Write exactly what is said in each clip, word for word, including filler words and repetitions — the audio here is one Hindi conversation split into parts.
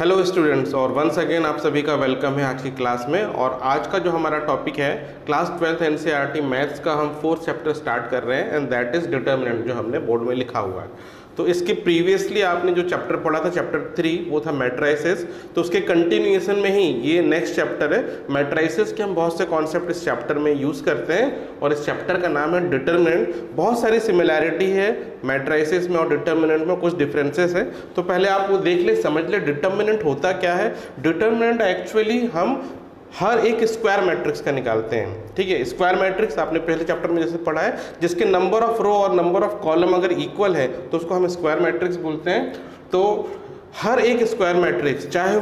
हेलो स्टूडेंट्स, और वंस अगेन आप सभी का वेलकम है आज की क्लास में। और आज का जो हमारा टॉपिक है क्लास ट्वेल्थ एनसीईआरटी मैथ्स का, हम फोर्थ चैप्टर स्टार्ट कर रहे हैं एंड दैट इज डिटर्मिनेंट, जो हमने बोर्ड में लिखा हुआ है। तो इसके प्रीवियसली आपने जो चैप्टर पढ़ा था चैप्टर थ्री, वो था मैट्राइसेस। तो उसके कंटिन्यूएशन में ही ये नेक्स्ट चैप्टर है मैट्राइसेस के। हम बहुत से कॉन्सेप्ट इस चैप्टर में यूज़ करते हैं और इस चैप्टर का नाम है डिटर्मिनेंट। बहुत सारी सिमिलैरिटी है मैट्राइसेस में और डिटर्मिनेंट में, कुछ डिफरेंसेस है। तो पहले आप वो देख ले, समझ ले डिटर्मिनेंट होता क्या है। डिटर्मिनेंट एक्चुअली हम हर एक स्क्वायर मैट्रिक्स का निकालते हैं। ठीक है, स्क्वायर मैट्रिक्स आपने पहले चैप्टर में जैसे पढ़ा है, जिसके नंबर ऑफ रो और नंबर ऑफ कॉलम अगर इक्वल है तो उसको हम स्क्वायर मैट्रिक्स बोलते हैं। तो हर एक स्क्वायर मैट्रिक्स, चाहे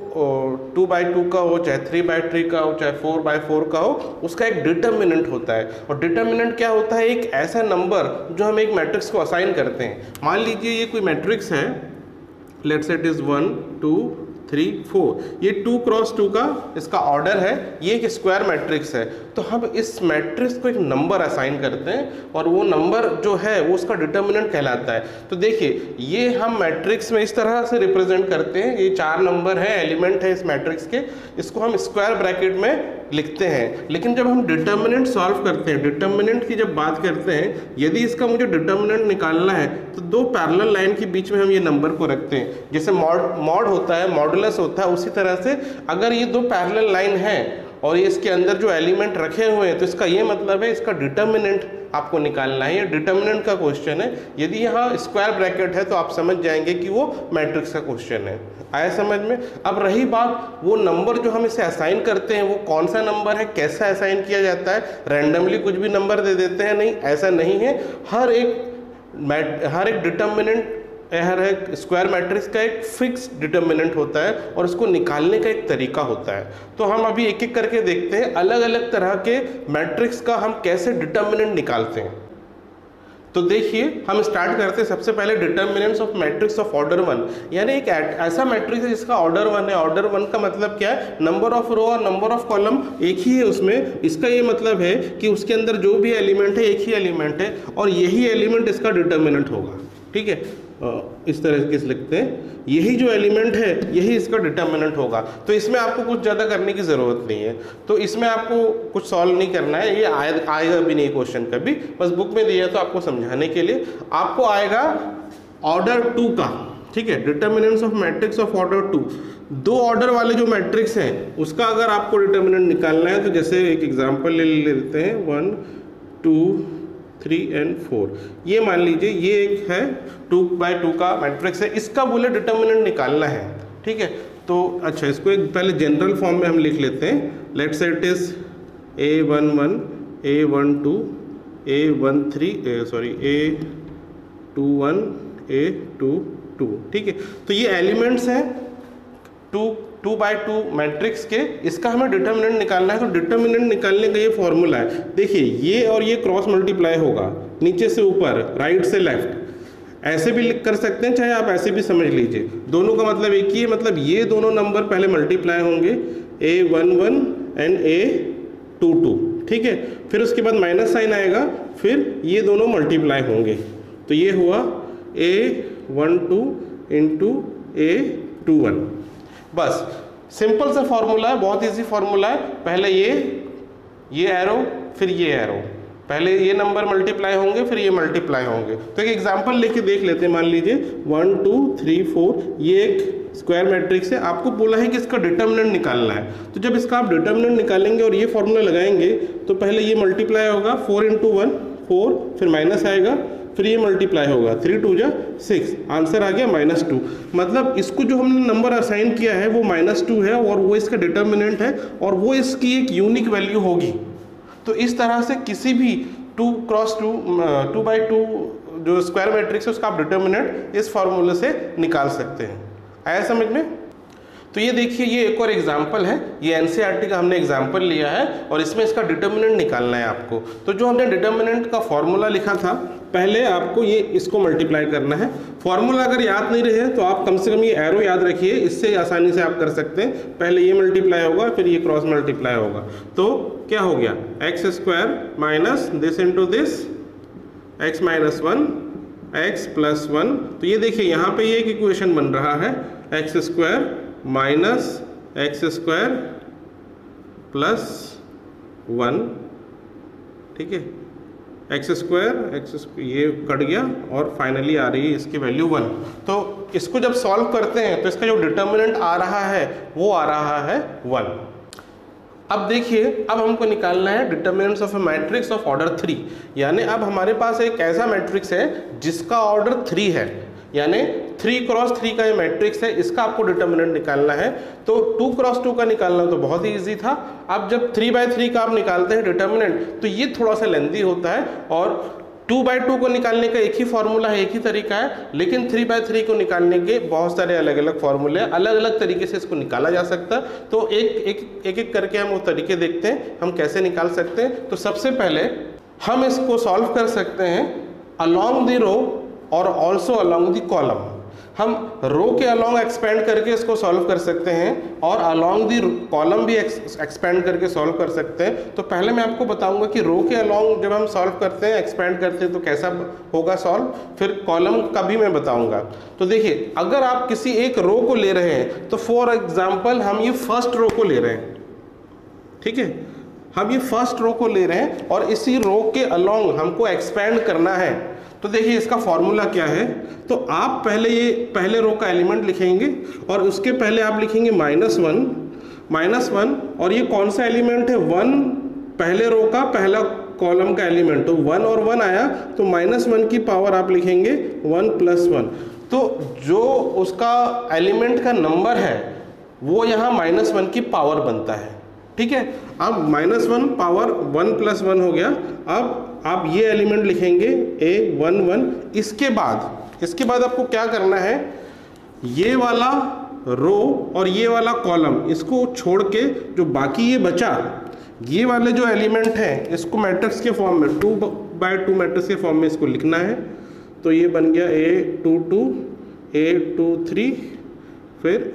वो टू बाई टू का हो, चाहे थ्री बाई थ्री का हो, चाहे फोर बाई फोर का हो, उसका एक डिटर्मिनेंट होता है। और डिटर्मिनेंट क्या होता है? एक ऐसा नंबर जो हम एक मैट्रिक्स को असाइन करते हैं। मान लीजिए ये कोई मैट्रिक्स है, let's say it is one two three four, ये टू क्रॉस टू का इसका ऑर्डर है, ये एक स्क्वायर मैट्रिक्स है। तो हम इस मैट्रिक्स को एक नंबर असाइन करते हैं और वो नंबर जो है वो उसका डिटर्मिनेंट कहलाता है। तो देखिए, ये हम मैट्रिक्स में इस तरह से रिप्रेजेंट करते हैं। ये चार नंबर है, एलिमेंट है इस मैट्रिक्स के, इसको हम स्क्वायर ब्रैकेट में लिखते हैं। लेकिन जब हम डिटर्मिनेंट सॉल्व करते हैं, डिटर्मिनेंट की जब बात करते हैं, यदि इसका मुझे डिटर्मिनेंट निकालना है तो दो पैरेलल लाइन के बीच में हम ये नंबर को रखते हैं। जैसे मॉड मॉड होता है, मॉडुलस होता है, उसी तरह से अगर ये दो पैरेलल लाइन है और ये इसके अंदर जो एलिमेंट रखे हुए हैं, तो इसका ये मतलब है इसका डिटर्मिनेंट आपको निकालना है। ये डिटर्मिनेंट का क्वेश्चन है। यदि यहाँ स्क्वायर ब्रैकेट है तो आप समझ जाएंगे कि वो मैट्रिक्स का क्वेश्चन है। आया समझ में? अब रही बात, वो नंबर जो हम इसे असाइन करते हैं वो कौन सा नंबर है, कैसा असाइन किया जाता है? रैंडमली कुछ भी नंबर दे देते हैं? नहीं, ऐसा नहीं है। हर एक हर एक डिटर्मिनेंट, हर एक स्क्वायर मैट्रिक्स का एक फिक्स डिटर्मिनेंट होता है और इसको निकालने का एक तरीका होता है। तो हम अभी एक एक करके देखते हैं अलग अलग तरह के मैट्रिक्स का हम कैसे डिटर्मिनेंट निकालते हैं। तो देखिए, हम स्टार्ट करते हैं सबसे पहले determinants of matrix of order one. यानी एक ऐसा मैट्रिक्स है जिसका ऑर्डर वन है। ऑर्डर वन का मतलब क्या है? नंबर ऑफ रो और नंबर ऑफ कॉलम एक ही है उसमें। इसका ये मतलब है कि उसके अंदर जो भी एलिमेंट है एक ही एलिमेंट है और यही एलिमेंट इसका डिटर्मिनेंट होगा। ठीक है, इस तरह से लिखते हैं, यही जो एलिमेंट है यही इसका डिटर्मिनेंट होगा। तो इसमें आपको कुछ ज़्यादा करने की ज़रूरत नहीं है। तो इसमें आपको कुछ सॉल्व नहीं करना है, ये आए, आएगा भी नहीं क्वेश्चन कभी, बस बुक में दिया तो आपको समझाने के लिए। आपको आएगा ऑर्डर टू का। ठीक है, determinants of matrix of order two. दो ऑर्डर वाले जो मैट्रिक्स हैं उसका अगर आपको डिटर्मिनेंट निकालना है तो जैसे एक एग्जाम्पल ले लेते हैं, one two three and four. ये मान लीजिए ये एक है टू बाई टू का मैट्रिक्स है, इसका बोले डिटर्मिनेंट निकालना है। ठीक है, तो अच्छा, इसको एक पहले जनरल फॉर्म में हम लिख लेते हैं। Let's say it is a one one, A one two, A one three, sorry a two one, A two two. ठीक है, तो ये एलिमेंट्स हैं two two by two matrix के, इसका हमें डिटर्मिनेंट निकालना है। तो डिटर्मिनेंट निकालने का ये फॉर्मूला है। देखिए, ये और ये क्रॉस मल्टीप्लाई होगा, नीचे से ऊपर, राइट से लेफ्ट, ऐसे भी लिख कर सकते हैं, चाहे आप ऐसे भी समझ लीजिए। दोनों का मतलब एक ही है, मतलब ये दोनों नंबर पहले मल्टीप्लाई होंगे, a one one and A two two. ठीक है, फिर उसके बाद माइनस साइन आएगा, फिर ये दोनों मल्टीप्लाई होंगे। तो ये हुआ a one two into a two one. बस सिंपल सा फॉर्मूला है, बहुत इजी फॉर्मूला है। पहले ये ये एरो, फिर ये एरो, पहले ये नंबर मल्टीप्लाई होंगे, फिर ये मल्टीप्लाई होंगे। तो एक एग्जांपल लेके देख लेते हैं। मान लीजिए वन टू थ्री फोर, ये एक स्क्वायर मैट्रिक्स है। आपको बोला है कि इसका डिटर्मिनेंट निकालना है। तो जब इसका आप डिटर्मिनेंट निकालेंगे और ये फॉर्मूला लगाएंगे तो पहले ये मल्टीप्लाई होगा, फोर इंटू वन फोर, फिर माइनस आएगा, फिर ये मल्टीप्लाई होगा, थ्री टू जा सिक्स, आंसर आ गया माइनस टू। मतलब इसको जो हमने नंबर असाइन किया है वो माइनस टू है और वो इसका डिटर्मिनेंट है और वो इसकी एक यूनिक वैल्यू होगी। तो इस तरह से किसी भी two cross two two by two जो स्क्वायर मैट्रिक्स है उसका आप डिटर्मिनेंट इस फॉर्मूले से निकाल सकते हैं। आया समझ में? तो ये देखिए, ये एक और एग्जाम्पल है। ये एनसीईआरटी का हमने एग्जाम्पल लिया है और इसमें इसका डिटर्मिनेंट निकालना है आपको। तो जो हमने डिटर्मिनेंट का फॉर्मूला लिखा था, पहले आपको ये इसको मल्टीप्लाई करना है। फॉर्मूला अगर याद नहीं रहे तो आप कम से कम ये एरो याद रखिए, इससे आसानी से आप कर सकते हैं। पहले ये मल्टीप्लाई होगा, फिर ये क्रॉस मल्टीप्लाई होगा। तो क्या हो गया? X square minus this into this, x minus one, x plus one. तो ये देखिए, यहाँ पे ये एक इक्वेशन बन रहा है, x square minus x square plus one, ठीक है, एक्स स्क्वायर एक्स ये कट गया और फाइनली आ रही है इसकी वैल्यू वन। तो इसको जब सॉल्व करते हैं तो इसका जो डिटर्मिनेंट आ रहा है वो आ रहा है वन। अब देखिए, अब हमको निकालना है determinants of a matrix of order three, यानी अब हमारे पास एक ऐसा मैट्रिक्स है जिसका ऑर्डर थ्री है, यानी थ्री क्रॉस थ्री का ये मैट्रिक्स है, इसका आपको डिटर्मिनेंट निकालना है। तो टू क्रॉस टू का निकालना तो बहुत ही इजी था। अब जब थ्री बाय थ्री का आप निकालते हैं डिटर्मिनेंट तो ये थोड़ा सा लेंथी होता है, और टू बाय टू को निकालने का एक ही फॉर्मूला है, एक ही तरीका है, लेकिन थ्री बाय थ्री को निकालने के बहुत सारे अलग अलग फॉर्मूले हैं, अलग अलग तरीके से इसको निकाला जा सकता है। तो एक एक एक एक करके हम वो तरीके देखते हैं हम कैसे निकाल सकते हैं। तो सबसे पहले हम इसको सॉल्व कर सकते हैं अलॉन्ग द रो और ऑल्सो अलॉन्ग द कॉलम। हम रो के अलॉन्ग एक्सपेंड करके इसको सॉल्व कर सकते हैं और अलॉन्ग दी कॉलम भी एक्सपेंड करके सॉल्व कर सकते हैं। तो पहले मैं आपको बताऊंगा कि रो के अलॉन्ग जब हम सॉल्व करते हैं, एक्सपेंड करते हैं, तो कैसा होगा सॉल्व, फिर कॉलम का भी मैं बताऊंगा। तो देखिए, अगर आप किसी एक रो को ले रहे हैं तो फॉर एग्जाम्पल हम ये फर्स्ट रो को ले रहे हैं, ठीक है, हम ये फर्स्ट रो को ले रहे हैं और इसी रो के अलॉन्ग हमको एक्सपेंड करना है। तो देखिए इसका फॉर्मूला क्या है। तो आप पहले ये पहले रो का एलिमेंट लिखेंगे और उसके पहले आप लिखेंगे माइनस वन, माइनस वन, और ये कौन सा एलिमेंट है, वन, पहले रो का पहला कॉलम का एलिमेंट। तो वन और वन आया तो माइनस वन की पावर आप लिखेंगे वन प्लस वन। तो जो उसका एलिमेंट का नंबर है वो यहाँ माइनस वन की पावर बनता है, ठीक है। अब minus one power one plus one हो गया। अब आप ये एलिमेंट लिखेंगे ए वन वन। इसके बाद इसके बाद आपको क्या करना है, ये वाला रो और ये वाला कॉलम इसको छोड़ के जो बाकी ये बचा, ये वाले जो एलिमेंट हैं इसको मैट्रिक्स के फॉर्म में टू बाय टू मैट्रिक्स के फॉर्म में इसको लिखना है। तो ये बन गया ए टू टू, ए टू थ्री, फिर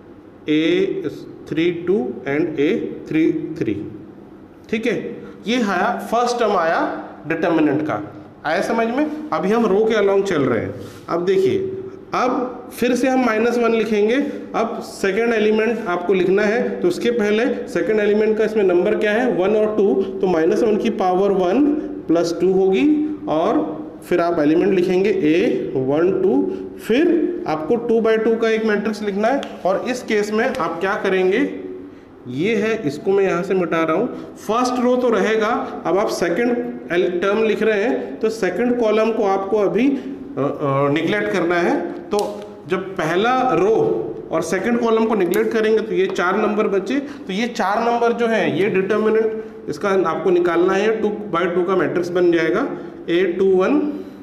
a three two and a three three, ठीक है। ये आया फर्स्ट टर्म आया डिटर्मिनेंट का, आया समझ में। अभी हम रो के अलॉन्ग चल रहे हैं। अब देखिए, अब फिर से हम माइनस वन लिखेंगे। अब सेकंड एलिमेंट आपको लिखना है तो उसके पहले सेकंड एलिमेंट का इसमें नंबर क्या है, वन और टू। तो माइनस वन की पावर वन प्लस टू होगी और फिर आप एलिमेंट लिखेंगे ए वन टू। फिर आपको टू बाई टू का एक मैट्रिक्स लिखना है और इस केस में आप क्या करेंगे, ये है, इसको मैं यहाँ से मिटा रहा हूँ। फर्स्ट रो तो रहेगा। अब आप सेकंड टर्म लिख रहे हैं तो सेकंड कॉलम को आपको अभी निगलेक्ट करना है। तो जब पहला रो और सेकंड कॉलम को निगलेक्ट करेंगे तो ये चार नंबर बचे। तो ये चार नंबर जो है ये डिटर्मिनेंट इसका आपको निकालना है। टू बाई टू का मैट्रिक्स बन जाएगा a two one,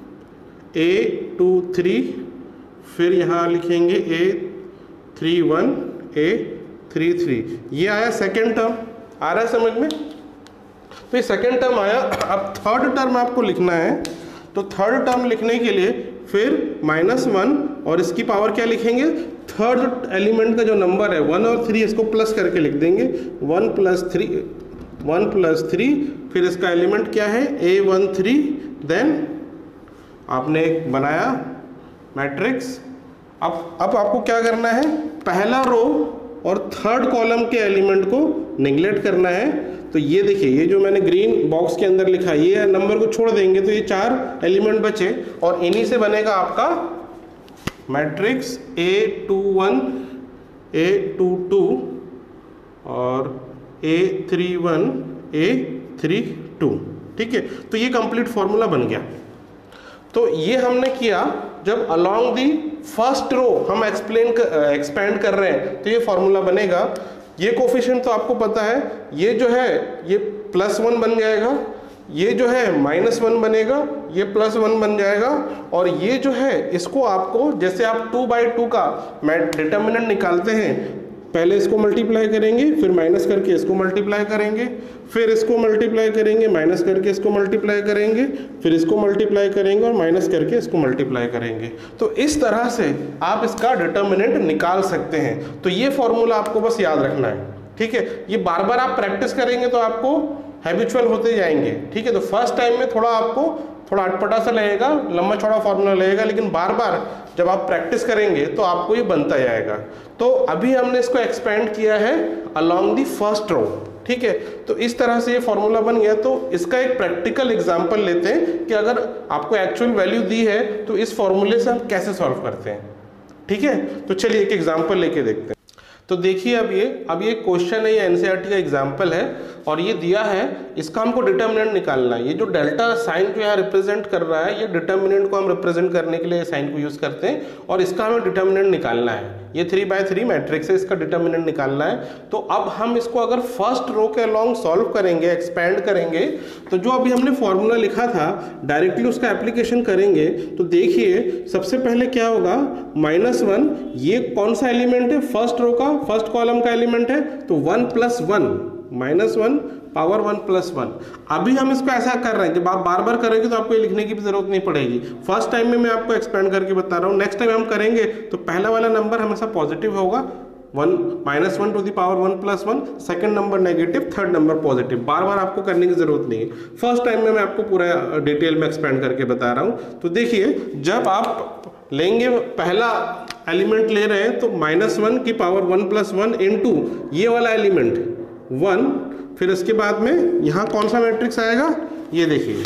A two three, फिर यहाँ लिखेंगे a three one, A three three. ये आया सेकेंड टर्म, आ रहा है समझ में। तो ये सेकेंड टर्म आया। अब थर्ड टर्म आपको लिखना है। तो थर्ड टर्म लिखने के लिए फिर माइनस वन और इसकी पावर क्या लिखेंगे, थर्ड एलिमेंट का जो नंबर है वन और थ्री, इसको प्लस करके लिख देंगे one plus three, one plus three. फिर इसका एलिमेंट क्या है, ए वन थ्री। देन आपने एक बनाया मैट्रिक्स। अब अब आपको क्या करना है, पहला रो और थर्ड कॉलम के एलिमेंट को निगलेक्ट करना है। तो ये देखिए, ये जो मैंने ग्रीन बॉक्स के अंदर लिखा है, ये नंबर को छोड़ देंगे तो ये चार एलिमेंट बचे और इन्हीं से बनेगा आपका matrix a two one, A two two और a three one, A three two, ठीक है। तो ये कंप्लीट फॉर्मूला बन गया। तो ये हमने किया जब अलॉन्ग दी फर्स्ट रो हम एक्सप्लेन एक्सपेंड कर रहे हैं तो ये फॉर्मूला बनेगा। ये कोफिशिएंट तो आपको पता है, ये जो है ये प्लस वन बन जाएगा, ये जो है माइनस वन बनेगा, ये प्लस वन बन जाएगा, और ये जो है इसको आपको, जैसे आप टू बाई टू का डिटर्मिनेंट निकालते हैं, पहले इसको मल्टीप्लाई करेंगे, फिर माइनस करके इसको मल्टीप्लाई करेंगे, फिर इसको मल्टीप्लाई करेंगे, माइनस करके इसको मल्टीप्लाई करेंगे, फिर इसको मल्टीप्लाई करेंगे और माइनस करके इसको मल्टीप्लाई करेंगे। तो इस तरह से आप इसका डिटर्मिनेंट निकाल सकते हैं। तो ये फॉर्मूला आपको बस याद रखना है, ठीक है। ये बार बार आप प्रैक्टिस करेंगे तो आपको हैबिचुअल होते जाएंगे, ठीक है। तो फर्स्ट टाइम में थोड़ा आपको थोड़ा अटपटा सा लगेगा, लंबा चौड़ा फॉर्मूला लगेगा, लेकिन बार बार जब आप प्रैक्टिस करेंगे तो आपको ये बनता जाएगा। तो अभी हमने इसको एक्सपेंड किया है अलोंग द फर्स्ट रो, ठीक है। तो इस तरह से ये फॉर्मूला बन गया। तो इसका एक प्रैक्टिकल एग्जांपल लेते हैं कि अगर आपको एक्चुअल वैल्यू दी है तो इस फॉर्मूले से हम कैसे सॉल्व करते हैं, ठीक है। तो चलिए एक एग्जांपल लेके देखते हैं। तो देखिए अब ये अब ये क्वेश्चन है, ये एनसीईआरटी का एग्जांपल है और ये दिया है, इसका हमको डिटर्मिनेंट निकालना है। ये जो डेल्टा साइन जो यहाँ रिप्रेजेंट कर रहा है, ये डिटर्मिनेंट को हम रिप्रेजेंट करने के लिए साइन को यूज करते हैं और इसका हमें डिटर्मिनेंट निकालना है। ये थ्री बाय थ्री मैट्रिक्स है, इसका डिटर्मिनेंट निकालना है। तो अब हम इसको अगर फर्स्ट रो के अलॉन्ग सॉल्व करेंगे, एक्सपैंड करेंगे, तो जो अभी हमने फॉर्मूला लिखा था डायरेक्टली उसका एप्लीकेशन करेंगे। तो देखिए सबसे पहले क्या होगा, माइनस वन, ये कौन सा एलिमेंट है, फर्स्ट रो का, फर्स्ट कॉलम का एलिमेंट है, तो one plus one, minus one power one plus one. अभी हम इसको ऐसा कर रहे हैं, जब आप बार बार करेंगे तो आपको ये लिखने की भी जरूरत नहीं पड़ेगी। फर्स्ट टाइम में मैं आपको एक्सपेंड करके बता रहा हूँ, नेक्स्ट टाइम हम करेंगे तो पहला वाला नंबर हमेशा पॉजिटिव होगा, one minus one to the power one plus one, second number negative, third number positive. बार बार आपको करने की जरूरत नहीं है, फर्स्ट टाइम में मैं आपको पूरा डिटेल में एक्सपेंड करके बता रहा हूँ। तो देखिए जब आप लेंगे, पहला एलिमेंट ले रहे हैं तो माइनस वन की power one plus one into ये वाला एलिमेंट वन, फिर इसके बाद में यहाँ कौन सा मैट्रिक्स आएगा, ये देखिए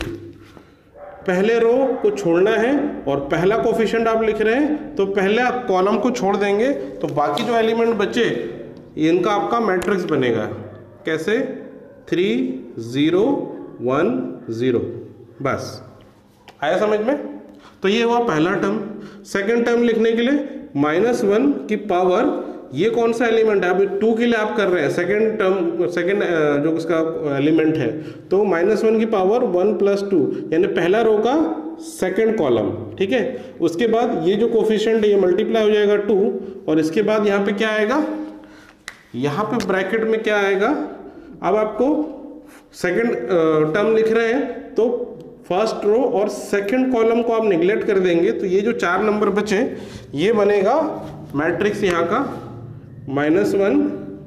पहले रो को छोड़ना है और पहला कोफिशिएंट आप लिख रहे हैं तो पहले कॉलम को छोड़ देंगे तो बाकी जो एलिमेंट बचे इनका आपका मैट्रिक्स बनेगा। कैसे, थ्री जीरो वन जीरो, बस आया समझ में। तो ये हुआ पहला टर्म। सेकंड टर्म लिखने के लिए माइनस वन की पावर, ये कौन सा एलिमेंट है, अभी टू के लिए आप कर रहे हैं, सेकंड टर्म सेकंड जो उसका एलिमेंट है, तो माइनस वन की पावर वन प्लस टू, यानी पहला रो का सेकंड कॉलम, ठीक है। उसके बाद ये जो कोफिशिएंट है ये मल्टीप्लाई हो जाएगा टू, और इसके बाद यहाँ पे क्या आएगा, यहाँ पे ब्रैकेट में क्या आएगा, अब आपको सेकंड टर्म लिख रहे हैं तो फर्स्ट रो और सेकंड कॉलम को आप निगलेक्ट कर देंगे, तो ये जो चार नंबर बचे ये बनेगा मैट्रिक्स यहाँ का माइनस वन,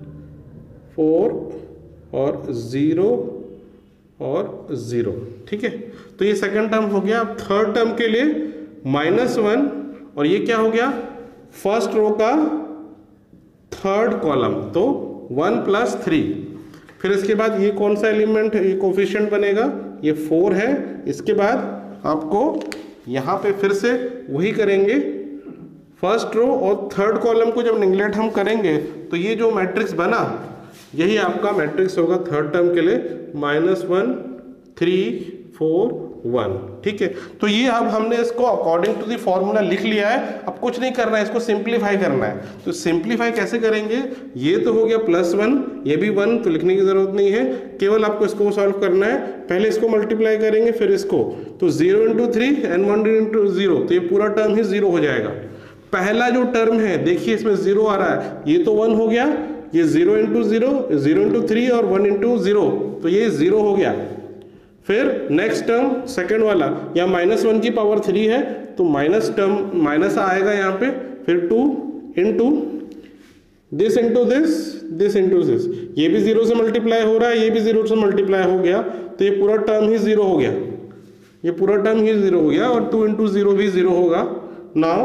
फोर और ज़ीरो और ज़ीरो, ठीक है। तो ये सेकंड टर्म हो गया। अब थर्ड टर्म के लिए माइनस वन और ये क्या हो गया, फर्स्ट रो का थर्ड कॉलम, तो वन प्लस थ्री, फिर इसके बाद ये कौन सा एलिमेंट है, ये कोफिशिएंट बनेगा, ये फोर है। इसके बाद आपको यहाँ पे फिर से वही करेंगे, फर्स्ट रो और थर्ड कॉलम को जब निगलेक्ट हम करेंगे तो ये जो मैट्रिक्स बना यही आपका मैट्रिक्स होगा थर्ड टर्म के लिए, minus one, three, four, one, ठीक है। तो ये अब हमने इसको अकॉर्डिंग टू द फॉर्मूला लिख लिया है। अब कुछ नहीं करना है, इसको सिंप्लीफाई करना है। तो सिंप्लीफाई कैसे करेंगे, ये तो हो गया प्लस वन, ये भी वन, तो लिखने की जरूरत नहीं है, केवल आपको इसको सॉल्व करना है। पहले इसको मल्टीप्लाई करेंगे फिर इसको, तो zero into three and one into zero, तो ये पूरा टर्म ही जीरो हो जाएगा। पहला जो टर्म है देखिए इसमें जीरो आ रहा है, ये तो वन हो गया, ये zero into zero, zero into three और वन इंटू जीरो, तो ये जीरो हो गया। फिर नेक्स्ट टर्म सेकंड वाला, यहाँ माइनस वन की पावर थ्री है तो माइनस टर्म माइनस आएगा यहाँ पे, फिर two into this into this, this into this, ये भी जीरो से मल्टीप्लाई हो रहा है, ये भी जीरो से मल्टीप्लाई हो गया, तो ये पूरा टर्म ही जीरो हो गया, ये पूरा टर्म ही जीरो हो गया, और टू इंटू जीरो भी जीरो होगा। नाउ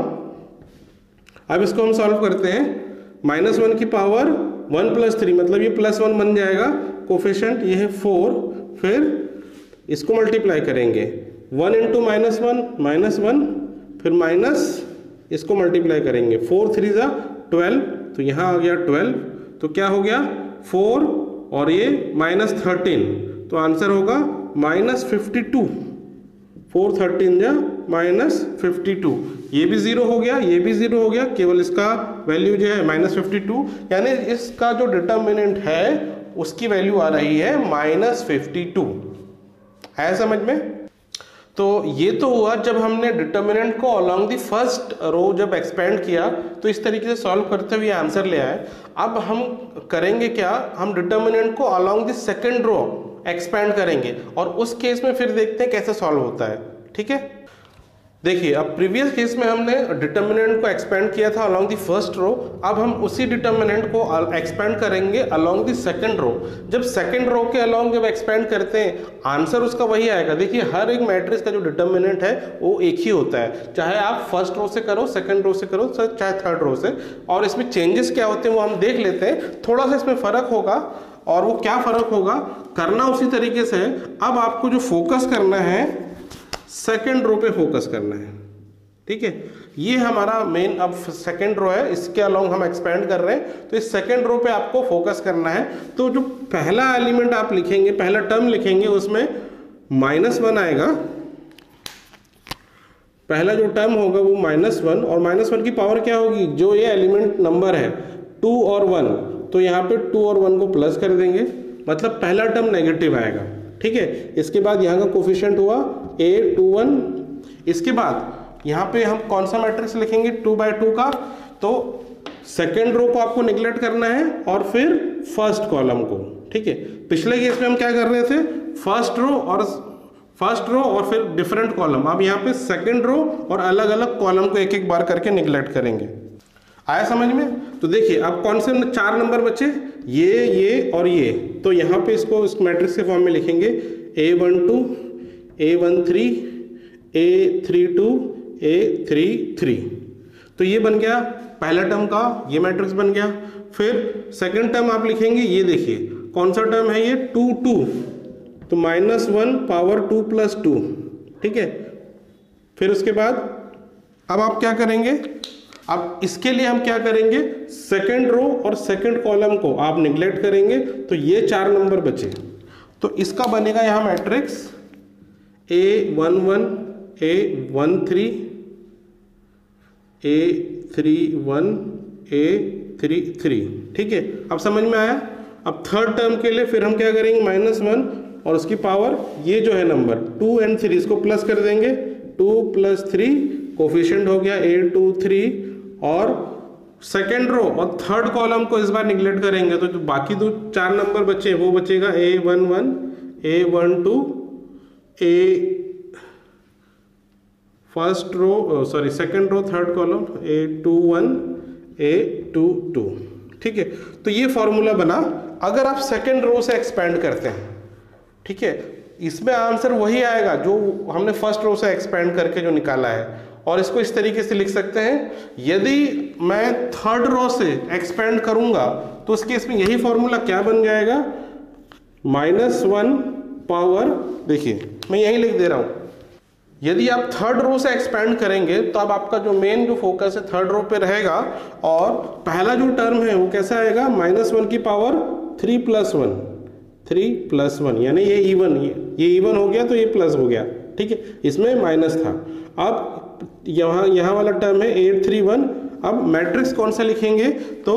अब इसको हम सॉल्व करते हैं, माइनस वन की पावर वन प्लस थ्री, मतलब ये प्लस वन बन जाएगा, कोफिशिएंट ये है फोर, फिर इसको मल्टीप्लाई करेंगे, one into minus one, minus one, फिर माइनस इसको मल्टीप्लाई करेंगे, फोर थ्री ज़ा ट्वेल्व, तो यहाँ आ गया ट्वेल्व, तो क्या हो गया फोर और ये माइनस थर्टीन, तो आंसर होगा minus fifty two, four thirteen जा माइनस फिफ्टी टू, ये भी जीरो हो गया, ये भी जीरो हो गया, केवल इसका वैल्यू जो है माइनस फिफ्टी टू, यानी इसका जो डिटर्मिनेंट है उसकी वैल्यू आ रही है माइनस फिफ्टी टू। है समझ में। तो ये तो हुआ जब हमने डिटर्मिनेंट को अलोंग द फर्स्ट रो जब एक्सपेंड किया, तो इस तरीके से सॉल्व करते हुए आंसर ले आए। अब हम करेंगे क्या, हम डिटर्मिनेंट को along the second row expand करेंगे और उस केस में फिर देखते हैं कैसे सॉल्व होता है, ठीक है। देखिए अब प्रीवियस केस में हमने डिटर्मिनेंट को एक्सपेंड किया था अलोंग द फर्स्ट रो, अब हम उसी डिटर्मिनेंट को एक्सपेंड करेंगे अलोंग द सेकंड रो। जब सेकंड रो के अलोंग जब एक्सपेंड करते हैं आंसर उसका वही आएगा। देखिए हर एक मैट्रिक्स का जो डिटर्मिनेंट है वो एक ही होता है, चाहे आप फर्स्ट रो से करो, सेकंड रो से करो, चाहे थर्ड रो से। और इसमें चेंजेस क्या होते हैं वो हम देख लेते हैं, थोड़ा सा इसमें फर्क होगा। और वो क्या फर्क होगा, करना उसी तरीके से है। अब आपको जो फोकस करना है सेकंड रो पे फोकस करना है, ठीक है। ये हमारा मेन अब सेकंड रो है, इसके अलोंग हम एक्सपेंड कर रहे हैं, तो इस सेकंड रो पे आपको फोकस करना है। तो जो पहला एलिमेंट आप लिखेंगे, पहला टर्म लिखेंगे, उसमें माइनस वन आएगा। पहला जो टर्म होगा वो माइनस वन, और माइनस वन की पावर क्या होगी, जो ये एलिमेंट नंबर है टू और वन, तो यहाँ पे टू और वन को प्लस कर देंगे, मतलब पहला टर्म नेगेटिव आएगा, ठीक है। इसके बाद यहाँ का कोफिशिएंट हुआ ए टू वन। इसके बाद यहाँ पे हम कौन सा मैट्रिक्स लिखेंगे, टू बाय टू का। तो सेकेंड रो को आपको निगलेक्ट करना है और फिर फर्स्ट कॉलम को, ठीक है। पिछले केस में हम क्या कर रहे थे, फर्स्ट रो और फर्स्ट रो और फिर डिफरेंट कॉलम। अब यहाँ पे सेकेंड रो और अलग अलग कॉलम को एक एक बार करके निगलेक्ट करेंगे। आया समझ में? तो देखिए अब कौन से चार नंबर बचे, ये ये और ये। तो यहाँ पे इसको इस मैट्रिक्स के फॉर्म में लिखेंगे A one two, A one three, A three two, A three three. तो ये बन गया पहला टर्म का, ये मैट्रिक्स बन गया। फिर सेकंड टर्म आप लिखेंगे, ये देखिए कौन सा टर्म है ये, टू टू, तो minus one power two plus two, ठीक है। फिर उसके बाद अब आप क्या करेंगे, अब इसके लिए हम क्या करेंगे, सेकंड रो और सेकंड कॉलम को आप निगलेक्ट करेंगे, तो ये चार नंबर बचे। तो इसका बनेगा यहाँ matrix A one one, A one three, A three one, A three three, ठीक है। अब समझ में आया। अब थर्ड टर्म के लिए फिर हम क्या करेंगे, माइनस वन और उसकी पावर ये जो है नंबर टू एंड थ्री, इसको प्लस कर देंगे, टू प्लस थ्री, कोफिशिएंट हो गया ए टू थ्री। और सेकेंड रो और थर्ड कॉलम को इस बार निगलेक्ट करेंगे, तो जो बाकी दो चार नंबर बचे वो बचेगा A one one, A one two, A first row sorry second row third column, A two one, A two two, ठीक है। तो ये फॉर्मूला बना। अगर आप सेकेंड रो से एक्सपेंड करते हैं, ठीक है, इसमें आंसर वही आएगा जो हमने फर्स्ट रो से एक्सपेंड करके जो निकाला है। और इसको इस तरीके से लिख सकते हैं, यदि मैं थर्ड रो से एक्सपेंड करूंगा तो उस केस में यही फॉर्मूला क्या बन जाएगा, माइनस वन पावर, देखिए मैं यही लिख दे रहा हूं, यदि आप थर्ड रो से एक्सपेंड करेंगे तो अब आपका जो मेन जो फोकस है थर्ड रो पे रहेगा। और पहला जो टर्म है वो कैसा आएगा, माइनस वन की power three plus one, three plus one, यानी ये इवन, ये इवन हो गया तो ये प्लस हो गया, ठीक है। इसमें माइनस था। अब यहाँ यहाँ वाला टर्म है एट थ्री वन। अब मैट्रिक्स कौन सा लिखेंगे, तो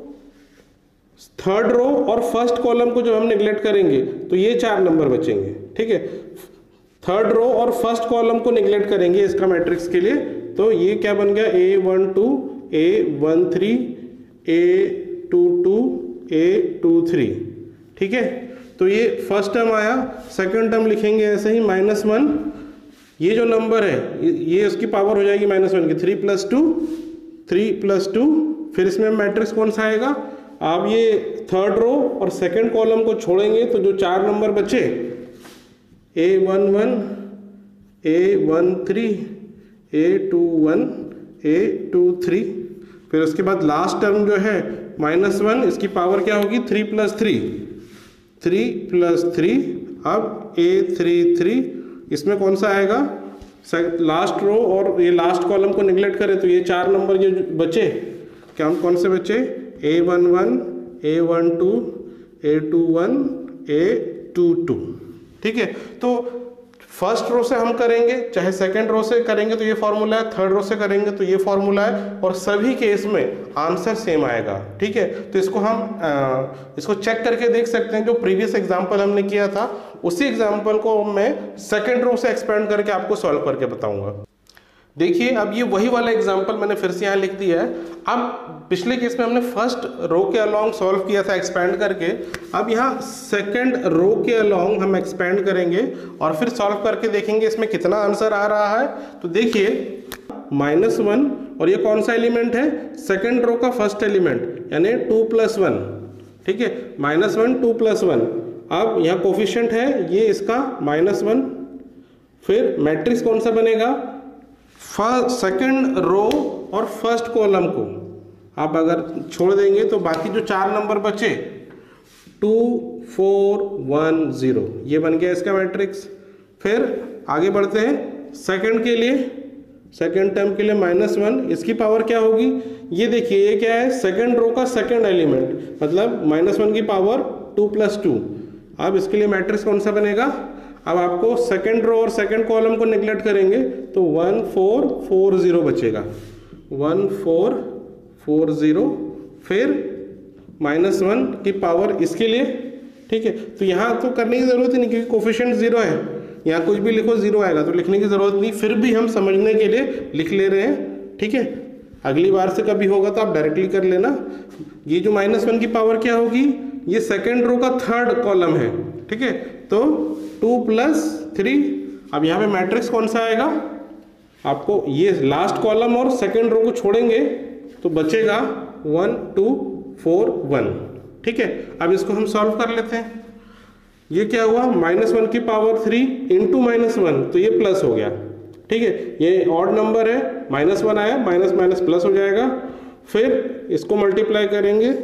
थर्ड रो और फर्स्ट कॉलम को जब हम निगलेक्ट करेंगे तो ये चार नंबर बचेंगे, ठीक है। थर्ड रो और फर्स्ट कॉलम को निगलेक्ट करेंगे इसका मैट्रिक्स के लिए, तो ये क्या बन गया, A one two, A one three, A two two, A two three, ठीक है। तो ये फर्स्ट टर्म आया। सेकंड टर्म लिखेंगे ऐसे ही, माइनस वन, ये जो नंबर है ये उसकी पावर हो जाएगी माइनस वन की, three plus two, three plus two. फिर इसमें मैट्रिक्स कौन सा आएगा, आप ये थर्ड रो और सेकंड कॉलम को छोड़ेंगे तो जो चार नंबर बचे, A one one, A one three, A two one, A two three. फिर उसके बाद लास्ट टर्म जो है माइनस वन, इसकी पावर क्या होगी, three plus three, three plus three. अब ए थ्री थ्री, इसमें कौन सा आएगा, लास्ट रो और ये लास्ट कॉलम को निगलेक्ट करें तो ये चार नंबर जो बचे, क्या हम कौन से बचे, A one one, A one two, A two one, A two two, ठीक है। तो फर्स्ट रो से हम करेंगे, चाहे सेकंड रो से करेंगे तो ये फॉर्मूला है, थर्ड रो से करेंगे तो ये फॉर्मूला है, और सभी केस में आंसर सेम आएगा, ठीक है। तो इसको हम आ, इसको चेक करके देख सकते हैं। जो प्रीवियस एग्जांपल हमने किया था उसी एग्जांपल को मैं सेकंड रो से एक्सपेंड करके आपको सॉल्व करके बताऊंगा। देखिए अब ये वही वाला एग्जांपल मैंने फिर से यहाँ लिख दिया है। अब पिछले केस में हमने फर्स्ट रो के अलोंग सॉल्व किया था एक्सपेंड करके, अब यहाँ सेकंड रो के अलोंग हम एक्सपेंड करेंगे और फिर सॉल्व करके देखेंगे इसमें कितना आंसर आ रहा है। तो देखिए माइनस वन, और ये कौन सा एलिमेंट है, सेकंड रो का फर्स्ट एलिमेंट यानी टू प्लस वन, ठीक है, minus one two plus one. अब यहाँ कोफिशिएंट है ये इसका माइनस वन, फिर मैट्रिक्स कौन सा बनेगा, सेकंड रो और फर्स्ट कॉलम को आप अगर छोड़ देंगे तो बाकी जो चार नंबर बचे टू फोर वन जीरो, ये बन गया इसका मैट्रिक्स। फिर आगे बढ़ते हैं सेकंड के लिए, सेकंड टर्म के लिए माइनस वन, इसकी पावर क्या होगी, ये देखिए ये क्या है, सेकंड रो का सेकंड एलिमेंट, मतलब माइनस वन की पावर टू प्लस टू। अब इसके लिए मैट्रिक्स कौन सा बनेगा, अब आपको सेकंड रो और सेकंड कॉलम को निगलेक्ट करेंगे तो वन फोर फोर जीरो बचेगा, वन फोर फोर जीरो, फिर माइनस वन की पावर इसके लिए, ठीक है। तो यहाँ तो करने की जरूरत ही नहीं क्योंकि कोफिशिएंट जीरो है, यहाँ कुछ भी लिखो जीरो आएगा तो लिखने की जरूरत नहीं, फिर भी हम समझने के लिए लिख ले रहे हैं, ठीक है। अगली बार से कभी होगा तो आप डायरेक्टली कर लेना। ये जो माइनस वन की पावर क्या होगी, ये सेकेंड रो का थर्ड कॉलम है, ठीक है, तो टू प्लस थ्री। अब यहाँ पे मैट्रिक्स कौन सा आएगा, आपको ये लास्ट कॉलम और सेकेंड रो को छोड़ेंगे तो बचेगा वन टू फोर वन, ठीक है। अब इसको हम सॉल्व कर लेते हैं। ये क्या हुआ, माइनस वन की power three into minus one, तो ये प्लस हो गया, ठीक है। ये ऑड नंबर है, माइनस वन आया, माइनस माइनस प्लस हो जाएगा। फिर इसको मल्टीप्लाई करेंगे,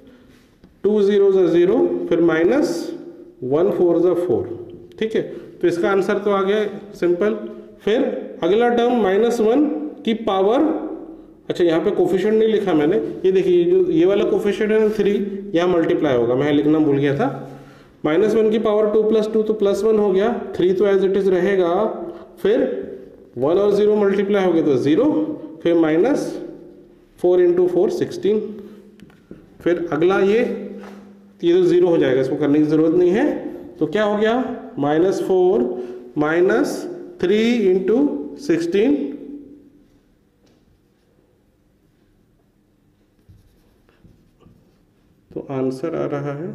टू जीरो ज़ा जीरो, फिर माइनस वन फोर ज़ा फोर, ठीक है। तो इसका आंसर तो आ गया सिंपल। फिर अगला टर्म माइनस वन की पावर, अच्छा यहाँ पे कोफिशिएंट नहीं लिखा मैंने, ये देखिए जो ये वाला कोफिशिएंट है थ्री, यहाँ मल्टीप्लाई होगा, मैं लिखना भूल गया था। माइनस वन की पावर टू प्लस टू तो प्लस वन हो गया, थ्री तो एज इट इज रहेगा, फिर वन और जीरो मल्टीप्लाई हो गया तो जीरो, फिर minus four into four sixteen, फिर अगला ये ये तो जीरो हो जाएगा, इसको करने की जरूरत नहीं है। तो क्या हो गया, minus four minus three into sixteen, तो आंसर आ रहा है,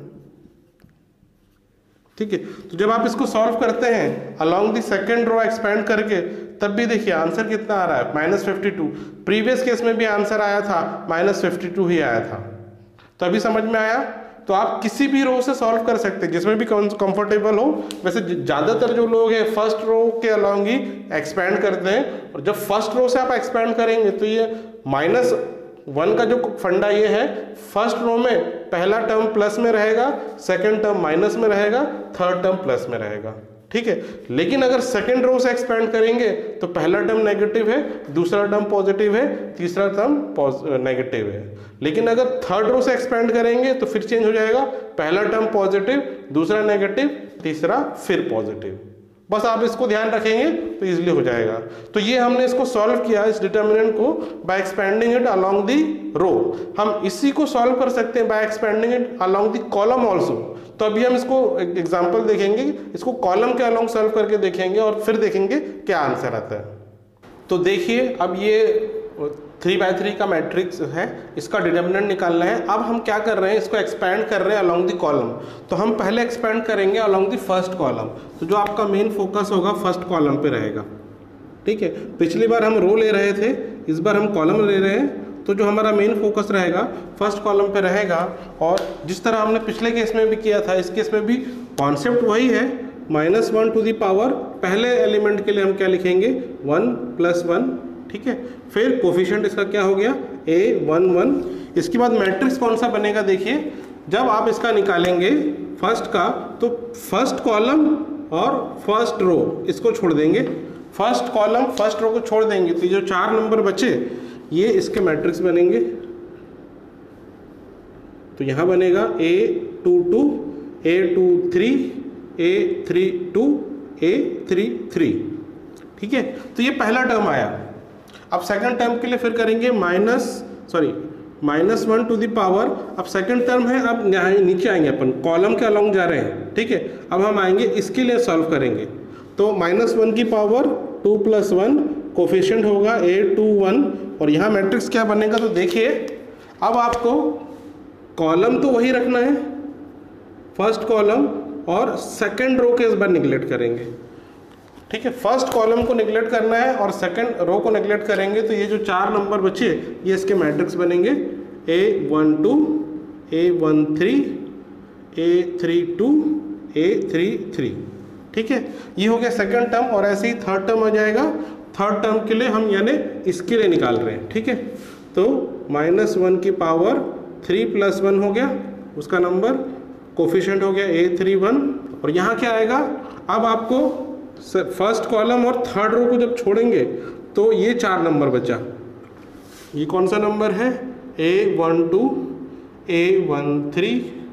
ठीक है। तो जब आप इसको सॉल्व करते हैं along the second row expand करके, तब भी देखिए आंसर कितना आ रहा है, minus fifty two. Previous case में भी आंसर आया था माइनस फिफ्टी टू ही आया था। तो अभी समझ में आया। तो आप किसी भी रो से सॉल्व कर सकते हैं जिसमें भी कंफर्टेबल हो। वैसे ज़्यादातर जो लोग हैं फर्स्ट रो के अलोंग ही एक्सपेंड करते हैं, और जब फर्स्ट रो से आप एक्सपेंड करेंगे तो ये माइनस वन का जो फंडा ये है, फर्स्ट रो में पहला टर्म प्लस में रहेगा, सेकंड टर्म माइनस में रहेगा, थर्ड टर्म प्लस में रहेगा, ठीक है। लेकिन अगर सेकंड रो से एक्सपेंड करेंगे तो पहला टर्म नेगेटिव है, दूसरा टर्म पॉजिटिव है, तीसरा टर्म नेगेटिव है। लेकिन अगर थर्ड रो से एक्सपेंड करेंगे तो फिर चेंज हो जाएगा, पहला टर्म पॉजिटिव, दूसरा नेगेटिव, तीसरा फिर पॉजिटिव। बस आप इसको ध्यान रखेंगे तो इजीली हो जाएगा। तो ये हमने इसको सॉल्व किया इस डिटर्मिनेंट को by expanding it along the row. हम इसी को सॉल्व कर सकते हैं by expanding it along the column also. तो अभी हम इसको एग्जांपल देखेंगे, इसको कॉलम के अलोंग सॉल्व करके देखेंगे और फिर देखेंगे क्या आंसर आता है। तो देखिए अब ये थ्री बाय थ्री का मैट्रिक्स है, इसका डिटर्मिनेंट निकालना है। अब हम क्या कर रहे हैं, इसको एक्सपैंड कर रहे हैं अलोंग द कॉलम। तो हम पहले एक्सपैंड करेंगे अलोंग द फर्स्ट कॉलम। तो जो आपका मेन फोकस होगा फर्स्ट कॉलम पे रहेगा, ठीक है। पिछली बार हम रो ले रहे थे, इस बार हम कॉलम ले रहे हैं, तो जो हमारा मेन फोकस रहेगा फर्स्ट कॉलम पे रहेगा। और जिस तरह हमने पिछले केस में भी किया था, इस केस में भी कॉन्सेप्ट वही है, minus one to the power, पहले एलिमेंट के लिए हम क्या लिखेंगे, वन प्लस वन, ठीक है। फिर कोफिशिएंट इसका क्या हो गया, ए वन वन। इसके बाद मैट्रिक्स कौन सा बनेगा, देखिए जब आप इसका निकालेंगे फर्स्ट का, तो फर्स्ट कॉलम और फर्स्ट रो इसको छोड़ देंगे, फर्स्ट कॉलम फर्स्ट रो को छोड़ देंगे, तो जो चार नंबर बचे ये इसके मैट्रिक्स बनेंगे। तो यहां बनेगा A two two, A two three, A three two, A three three, ठीक है। तो ये पहला टर्म आया। अब सेकंड टर्म के लिए फिर करेंगे minus sorry minus one to the power. अब सेकंड टर्म है, अब नीचे आएंगे, अपन कॉलम के अलोंग जा रहे हैं, ठीक है। अब हम आएंगे इसके लिए सॉल्व करेंगे, तो माइनस वन की power two plus one, coefficient होगा ए टू वन, और यहाँ मैट्रिक्स क्या बनेगा, तो देखिए अब आपको कॉलम तो वही रखना है, फर्स्ट कॉलम, और सेकंड रो के इस बार निगलेक्ट करेंगे। ठीक है, फर्स्ट कॉलम को निगलेक्ट करना है और सेकंड रो को निगलेक्ट करेंगे, तो ये जो चार नंबर बचे ये इसके मैट्रिक्स बनेंगे A one two, A one three, A three two, A three three. ठीक है, ये हो गया सेकंड टर्म, और ऐसे ही थर्ड टर्म आ जाएगा। थर्ड टर्म के लिए हम यानी इसके लिए निकाल रहे हैं। ठीक है, तो माइनस वन की पावर थ्री प्लस वन हो गया, उसका नंबर कोफिशिएंट हो गया ए थ्री वन, और यहाँ क्या आएगा, अब आपको फर्स्ट कॉलम और थर्ड रो को जब छोड़ेंगे तो ये चार नंबर बचा। ये कौन सा नंबर है, A one two, A one three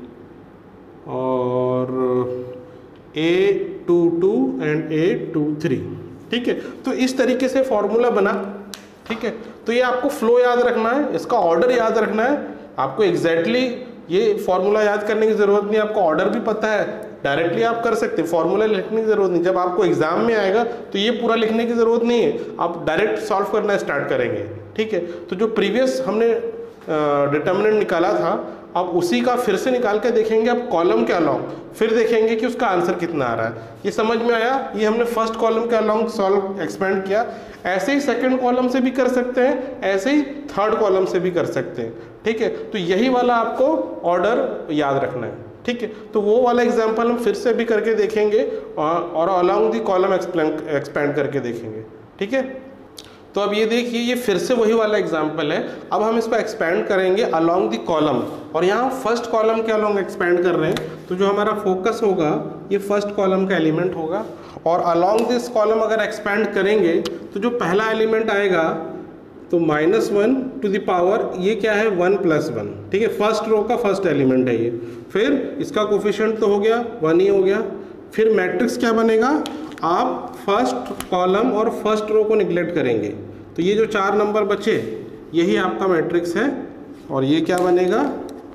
और A two two and A two three. ठीक है, तो इस तरीके से फॉर्मूला बना। ठीक है, तो ये आपको फ्लो याद रखना है, इसका ऑर्डर याद रखना है। आपको एग्जैक्टली ये फॉर्मूला याद करने की ज़रूरत नहीं, आपको ऑर्डर भी पता है, डायरेक्टली आप कर सकते हैं, फॉर्मूला लिखने की ज़रूरत नहीं। जब आपको एग्जाम में आएगा तो ये पूरा लिखने की ज़रूरत नहीं है, आप डायरेक्ट सॉल्व करना स्टार्ट करेंगे। ठीक है, तो जो प्रीवियस हमने डिटर्मिनेंट निकाला था, अब उसी का फिर से निकाल के देखेंगे, अब कॉलम के अलॉन्ग, फिर देखेंगे कि उसका आंसर कितना आ रहा है। ये समझ में आया, ये हमने फर्स्ट कॉलम के अलॉन्ग सॉल्व एक्सपेंड किया। ऐसे ही सेकंड कॉलम से भी कर सकते हैं, ऐसे ही थर्ड कॉलम से भी कर सकते हैं। ठीक है, तो यही वाला आपको ऑर्डर याद रखना है। ठीक है, तो वो वाला एग्जाम्पल हम फिर से भी करके देखेंगे और अलॉन्ग दी कॉलम एक्सपेंड करके देखेंगे। ठीक है, तो अब ये देखिए, ये फिर से वही वाला एग्जाम्पल है। अब हम इसको एक्सपेंड करेंगे अलॉन्ग दी कॉलम, और यहाँ फर्स्ट कॉलम के अलॉन्ग एक्सपेंड कर रहे हैं, तो जो हमारा फोकस होगा ये फर्स्ट कॉलम का एलिमेंट होगा। और अलॉन्ग दिस कॉलम अगर एक्सपेंड करेंगे तो जो पहला एलिमेंट आएगा तो minus one to the power, ये क्या है, वन प्लस वन। ठीक है, फर्स्ट रो का फर्स्ट एलिमेंट है ये। फिर इसका कोफिशिएंट तो हो गया वन ही हो गया। फिर मैट्रिक्स क्या बनेगा, आप फर्स्ट कॉलम और फर्स्ट रो को निगलेक्ट करेंगे, तो ये जो चार नंबर बचे यही आपका मैट्रिक्स है। और ये क्या बनेगा,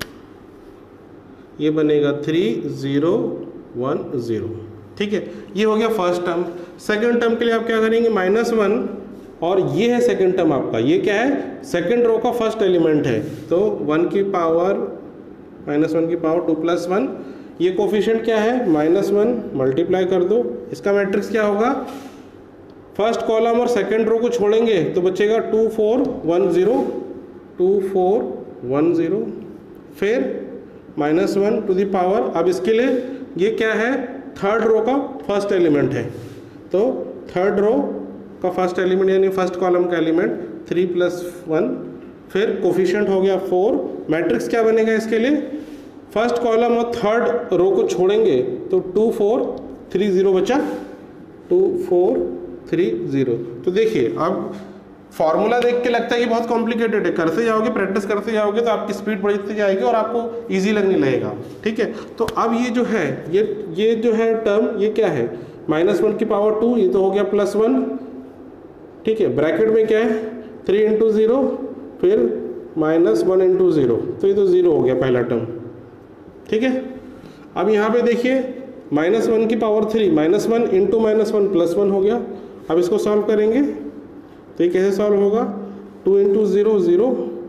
ये बनेगा थ्री ज़ीरो वन ज़ीरो। ठीक है, ये हो गया फर्स्ट टर्म। सेकंड टर्म के लिए आप क्या करेंगे, माइनस वन, और ये है सेकंड टर्म आपका, ये क्या है, सेकंड रो का फर्स्ट एलिमेंट है, तो वन की पावर माइनस वन की पावर टू प्लस वन। ये कोफिशिएंट क्या है, माइनस वन, मल्टीप्लाई कर दो, इसका मैट्रिक्स क्या होगा, फर्स्ट कॉलम और सेकंड रो को छोड़ेंगे तो बचेगा two four one zero, two four one zero. फिर minus one to the power, अब इसके लिए ये क्या है, थर्ड रो का फर्स्ट एलिमेंट है, तो थर्ड रो का फर्स्ट एलिमेंट यानी फर्स्ट कॉलम का एलिमेंट थ्री प्लस वन। फिर कोफिशिएंट हो गया फोर। मैट्रिक्स क्या बनेगा इसके लिए, फर्स्ट कॉलम और थर्ड रो को छोड़ेंगे तो टू फोर थ्री ज़ीरो बचा, टू फोर थ्री ज़ीरो। तो देखिए अब फॉर्मूला देख के लगता है कि बहुत कॉम्प्लिकेटेड है, करते जाओगे, प्रैक्टिस करते जाओगे तो आपकी स्पीड बढ़ती जाएगी और आपको इजी लगने लगेगा। ठीक है, तो अब ये जो है, ये ये जो है टर्म, ये क्या है, माइनस वन की पावर टू, ये तो हो गया प्लस वन। ठीक है, ब्रैकेट में क्या है, थ्री इंटू ज़ीरो, फिर माइनस वन इंटू ज़ीरो, तो ये तो ज़ीरो हो गया पहला टर्म। ठीक है, अब यहाँ पे देखिए माइनस वन की power three, minus one into minus one plus one हो गया। अब इसको सॉल्व करेंगे तो ये कैसे सॉल्व होगा, two into zero zero,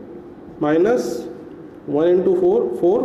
minus one into four four,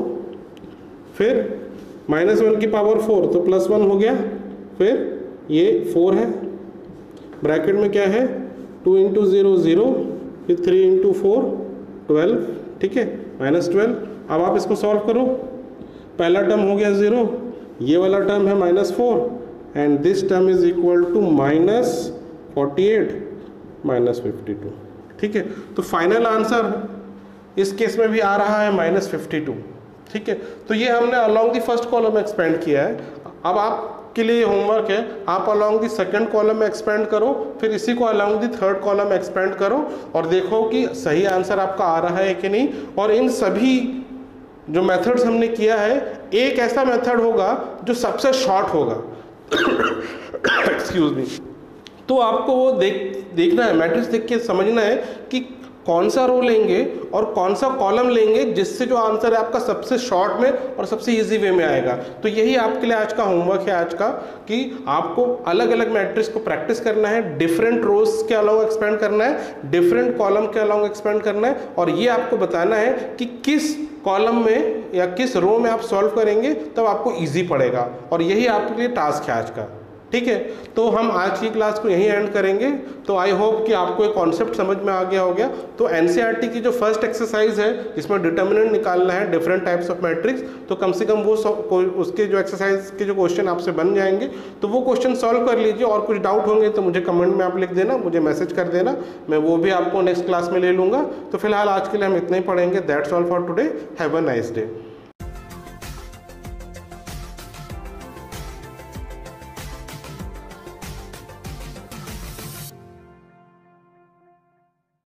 फिर माइनस वन की पावर फोर तो प्लस वन हो गया, फिर ये फोर है, ब्रैकेट में क्या है, टू इंटू ज़ीरो ज़ीरो, फिर थ्री इंटू फोर ट्वेल्व। ठीक है, माइनस ट्वेल्व। अब आप इसको सॉल्व करो, पहला टर्म हो गया ज़ीरो, ये वाला टर्म है minus four, and this term is equal to minus forty eight minus fifty two. ठीक है, तो फाइनल आंसर इस केस में भी आ रहा है माइनस फिफ्टी टू। ठीक है, तो ये हमने अलॉन्ग दी फर्स्ट कॉलम में एक्सपेंड किया है। अब आपके लिए होमवर्क है, आप अलॉन्ग दी सेकंड कॉलम में एक्सपेंड करो, फिर इसी को अलॉन्ग दी थर्ड कॉलम में एक्सपेंड करो और देखो कि सही आंसर आपका आ रहा है कि नहीं। और इन सभी जो मेथड्स हमने किया है, एक ऐसा मेथड होगा जो सबसे शॉर्ट होगा एक्सक्यूज मी, तो आपको वो देख देखना है, मैट्रिक्स देख के समझना है कि कौन सा रो लेंगे और कौन सा कॉलम लेंगे जिससे जो आंसर है आपका सबसे शॉर्ट में और सबसे इजी वे में आएगा। तो यही आपके लिए आज का होमवर्क है आज का, कि आपको अलग अलग मैट्रिक्स को प्रैक्टिस करना है, डिफरेंट रोज के अलॉन्ग एक्सपेंड करना है, डिफरेंट कॉलम के अलॉन्ग एक्सपेंड करना है, और ये आपको बताना है कि किस कॉलम में या किस रो में आप सॉल्व करेंगे तब आपको इजी पड़ेगा। और यही आपके लिए टास्क है आज का। ठीक है, तो हम आज की क्लास को यहीं एंड करेंगे। तो आई होप कि आपको एक कॉन्सेप्ट समझ में आ गया हो गया। तो एनसीईआरटी की जो फर्स्ट एक्सरसाइज है जिसमें डिटर्मिनेंट निकालना है डिफरेंट टाइप्स ऑफ मैट्रिक्स, तो कम से कम वो उसके जो एक्सरसाइज के जो क्वेश्चन आपसे बन जाएंगे तो वो क्वेश्चन सॉल्व कर लीजिए। और कुछ डाउट होंगे तो मुझे कमेंट में आप लिख देना, मुझे मैसेज कर देना, मैं वो भी आपको नेक्स्ट क्लास में ले लूँगा। तो फिलहाल आज के लिए हम इतना ही पढ़ेंगे। That's all for today, have a nice day.